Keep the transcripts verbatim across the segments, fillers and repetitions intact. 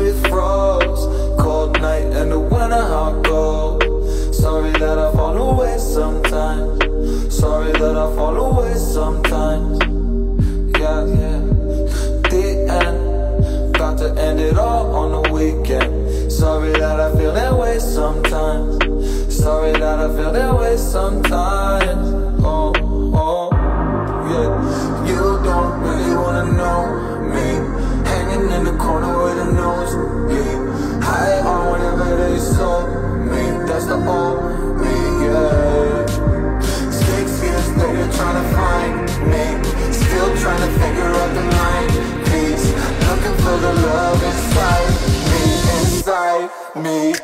with frogs, cold night in the winter, how it goes. Sorry that I fall away sometimes. Sorry that I fall away sometimes. Yeah, yeah. The end, got to end it all on the weekend. Sorry that I feel that way sometimes. Sorry that I feel that way sometimes. Oh, oh, yeah. You don't really wanna know me. Hanging in the corner with a nosebleed. High on whatever they sold me. That's the old me, yeah. Six years later trying to find me. Still trying to figure out the line piece. Looking for the love inside me, inside me.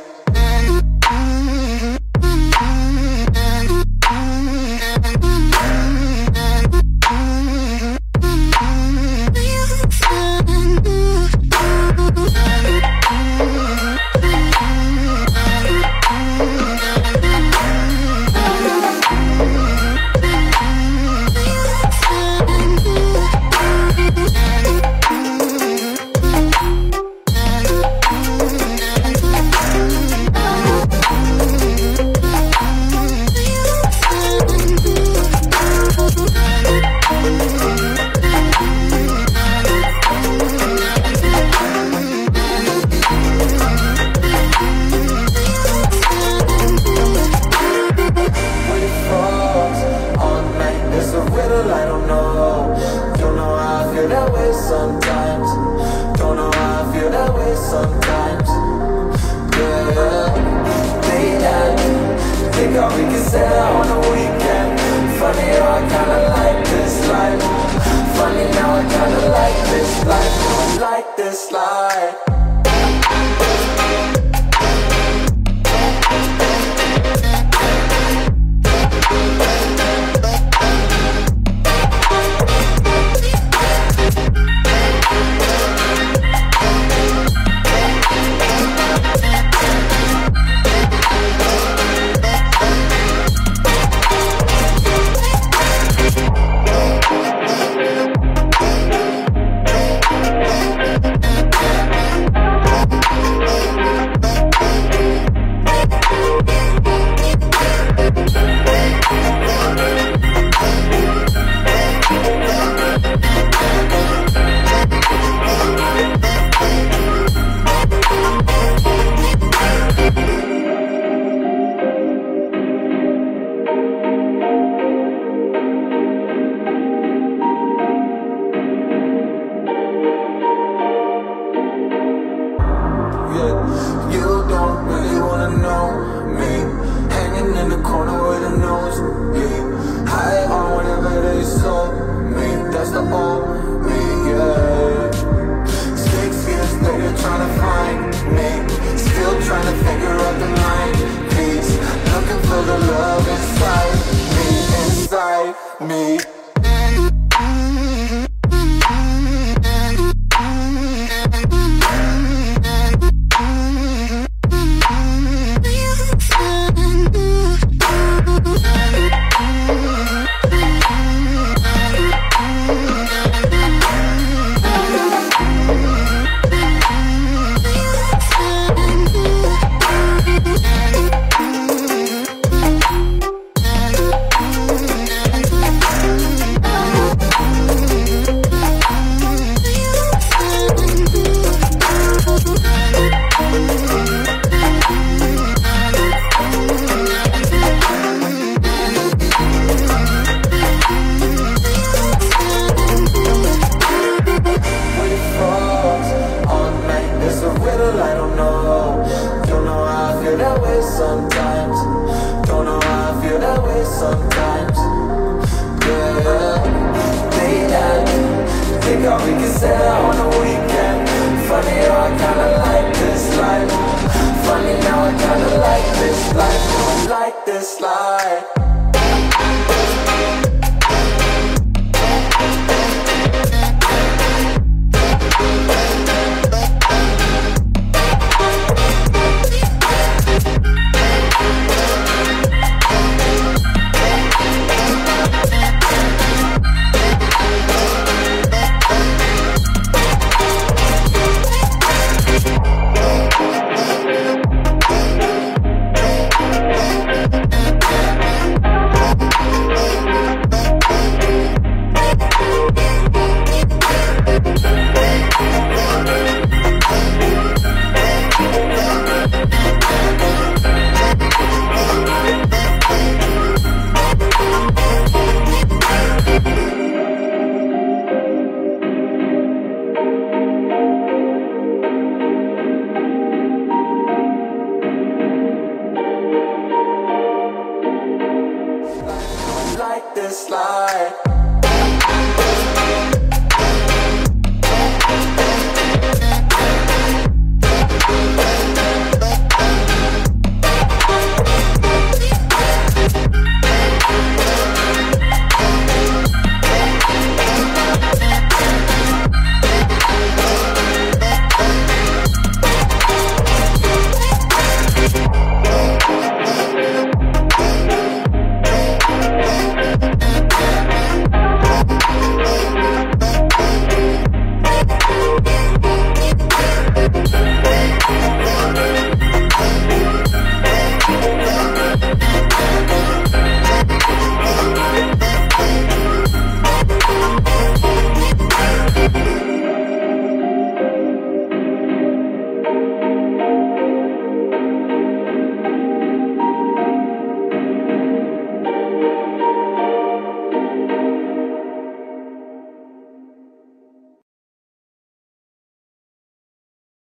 This life